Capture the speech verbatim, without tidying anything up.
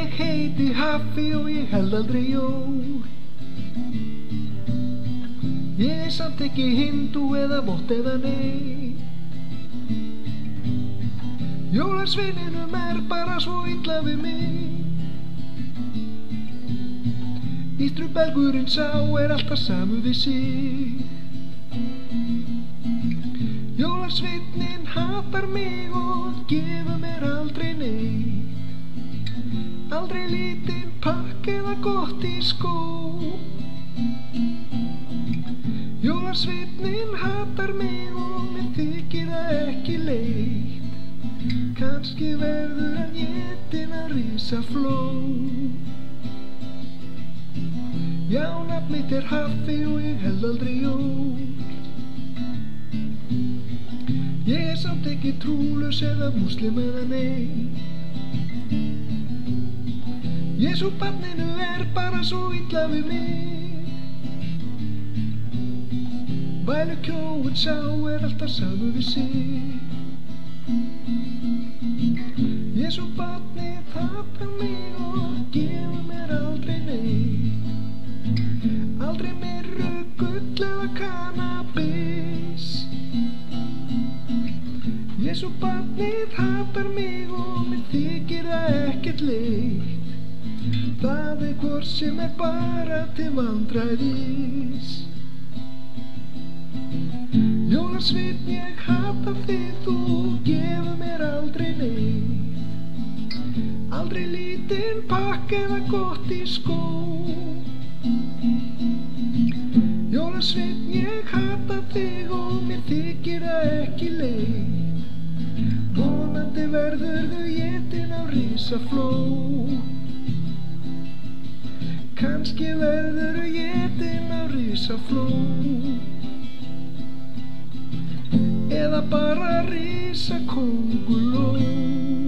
Ég heiti Haffi og ég held aldrei jól. Ég er samt ekki hindú eða vott eða nei. Jólasveininum er bara svo illa við mig. Ístrubelgurinn sá er alltaf samu við sig. Jólasveinin hatar mig og gefur mér aldrei neitt. Aldrei lítinn pakk eða gott í skó. Jólasveinin hatar mig og mér þykir það ekki leitt. Kannski verður hann étinn af risafló. Já, nafn mitt er Haffi og ég held aldrei jól. Ég er samt ekki trúlaus eða múslim eða nei. Jesú barninu er bara svo illa við mig. Vælukjóinn sá er alltaf samu við sig. Jesú barnið hatar mig og gefur mér aldrei neitt. Aldrei meira gull eða kannabis. Jesú barnið hatar mig og mér þykir það ekkert leitt. Það er hvort sem er bara til vandræðis. Jólasveinn, ég hata þig, þú gefur mér aldrei neitt. Aldrei lítinn pakk eða gott í skó. Jólasveinn, ég hata þig og mér þykir það ekki leitt. Vonandi verðurðu étinn af risafló. Kannski verðurðu étinn af risafló. Eða bara risakónguló.